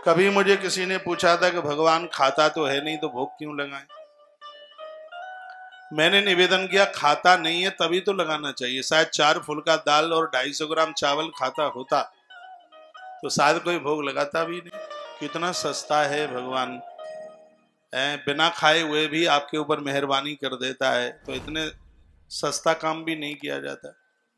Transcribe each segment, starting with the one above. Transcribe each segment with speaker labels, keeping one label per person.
Speaker 1: कभी मुझे किसी ने पूछा था कि भगवान खाता तो है नहीं तो भोग क्यों लगाएं। मैंने निवेदन किया खाता नहीं है तभी तो लगाना चाहिए। शायद 4 फुल्का दाल और 250 ग्राम चावल खाता होता तो शायद कोई भोग लगाता भी नहीं। कितना सस्ता है भगवान, बिना खाए हुए भी आपके ऊपर मेहरबानी कर देता है, तो इतने सस्ता काम भी नहीं किया जाता।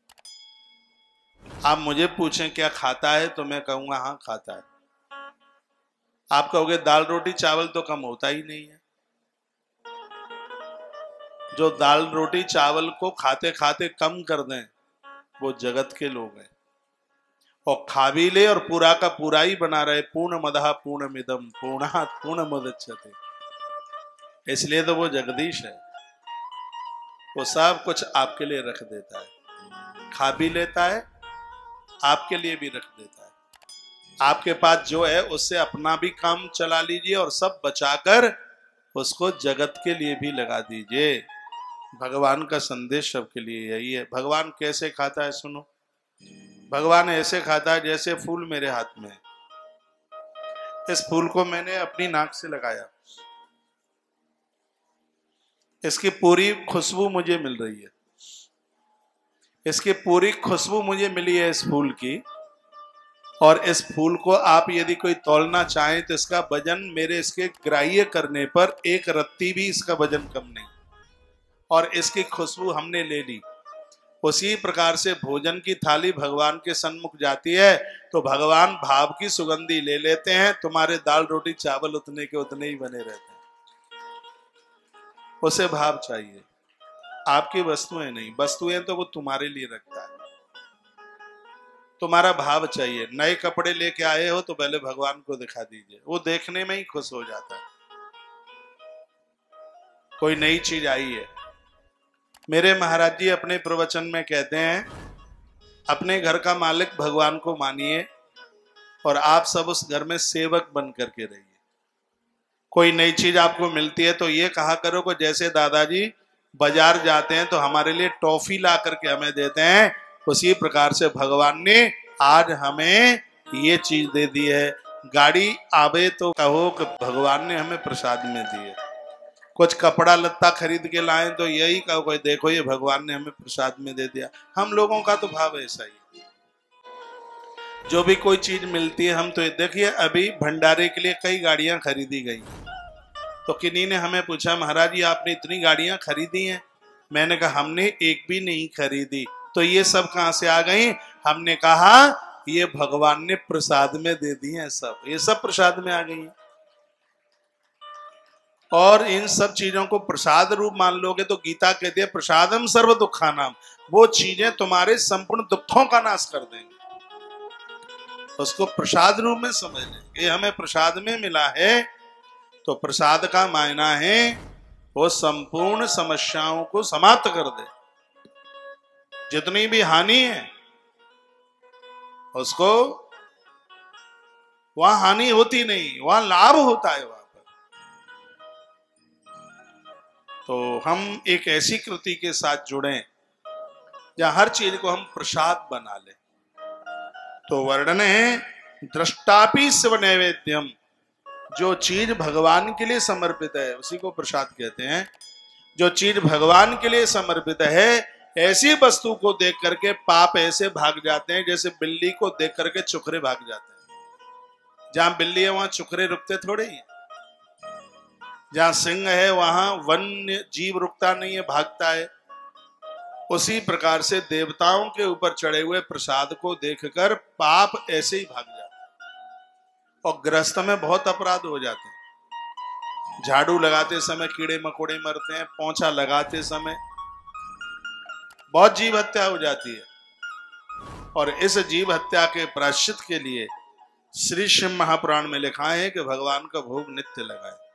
Speaker 1: आप मुझे पूछें क्या खाता है तो मैं कहूंगा हाँ खाता है। आप कहोगे दाल रोटी चावल तो कम होता ही नहीं है। जो दाल रोटी चावल को खाते खाते कम कर दें वो जगत के लोग हैं, और खा भी ले और पूरा का पूरा ही बना रहे। पूर्ण मदः पूर्णमिदं पूर्णात् पूर्णमुदच्यते, इसलिए तो वो जगदीश है। वो सब कुछ आपके लिए रख देता है, खा भी लेता है, आपके लिए भी रख देता है। आपके पास जो है उससे अपना भी काम चला लीजिए और सब बचाकर उसको जगत के लिए भी लगा दीजिए। भगवान का संदेश सबके लिए यही है। भगवान कैसे खाता है सुनो। भगवान ऐसे खाता है जैसे फूल मेरे हाथ में है। इस फूल को मैंने अपनी नाक से लगाया, इसकी पूरी खुशबू मुझे मिल रही है, इसकी पूरी खुशबू मुझे मिली है इस फूल की। और इस फूल को आप यदि कोई तौलना चाहें तो इसका वजन मेरे इसके ग्राह्य करने पर 1 रत्ती भी इसका वजन कम नहीं, और इसकी खुशबू हमने ले ली। उसी प्रकार से भोजन की थाली भगवान के सन्मुख जाती है तो भगवान भाव की सुगंधी ले लेते हैं। तुम्हारे दाल रोटी चावल उतने के उतने ही बने रहते हैं। उसे भाव चाहिए, आपकी वस्तुएं नहीं। वस्तुएं तो वो तुम्हारे लिए रखता है, तुम्हारा भाव चाहिए। नए कपड़े लेके आए हो तो पहले भगवान को दिखा दीजिए, वो देखने में ही खुश हो जाता है। कोई नई चीज आई है। मेरे महाराज जी अपने प्रवचन में कहते हैं अपने घर का मालिक भगवान को मानिए और आप सब उस घर में सेवक बन करके रहिए। कोई नई चीज आपको मिलती है तो ये कहा करो कि जैसे दादाजी बाजार जाते हैं तो हमारे लिए टॉफी ला करके हमें देते हैं, उसी प्रकार से भगवान ने आज हमें ये चीज दे दी है। गाड़ी आवे तो कहो कि भगवान ने हमें प्रसाद में दी है। कुछ कपड़ा लत्ता खरीद के लाएं तो यही कहो कोई देखो ये भगवान ने हमें प्रसाद में दे दिया। हम लोगों का तो भाव ऐसा ही, जो भी कोई चीज मिलती है हम तो देखिए अभी भंडारे के लिए कई गाड़ियां खरीदी गई, तो किन्हीं ने हमें पूछा महाराज जी आपने इतनी गाड़ियां खरीदी हैं। मैंने कहा हमने एक भी नहीं खरीदी, तो ये सब कहां से आ गई। हमने कहा ये भगवान ने प्रसाद में दे दी है, सब ये सब प्रसाद में आ गई है। और इन सब चीजों को प्रसाद रूप मान लोगे तो गीता कहती है प्रसादम सर्व दुखानाम, वो चीजें तुम्हारे संपूर्ण दुखों का नाश कर देंगे। उसको प्रसाद रूप में समझ लें। ये हमें प्रसाद में मिला है तो प्रसाद का मायना है वो संपूर्ण समस्याओं को समाप्त कर दे। जितनी भी हानि है उसको, वहां हानि होती नहीं, वहां लाभ होता है। वहां पर तो हम एक ऐसी कृति के साथ जुड़ें जहां हर चीज को हम प्रसाद बना लें। तो वर्णन है दृष्टापि शिव नैवेद्यम, जो चीज भगवान के लिए समर्पित है उसी को प्रसाद कहते हैं। जो चीज भगवान के लिए समर्पित है ऐसी वस्तु को देख करके पाप ऐसे भाग जाते हैं जैसे बिल्ली को देख करके चुकरे भाग जाते हैं। जहां बिल्ली है वहां चुकरे रुकते थोड़े ही, जहां सिंह है वहां वन्य जीव रुकता नहीं है, भागता है। उसी प्रकार से देवताओं के ऊपर चढ़े हुए प्रसाद को देखकर पाप ऐसे ही भाग जाते हैं। और गृहस्थ में बहुत अपराध हो जाते हैं। झाड़ू लगाते समय कीड़े मकोड़े मरते हैं, पोंछा लगाते समय बहुत जीव हत्या हो जाती है। और इस जीव हत्या के प्रायश्चित के लिए श्री शिव महापुराण में लिखा है कि भगवान का भोग नित्य लगाए।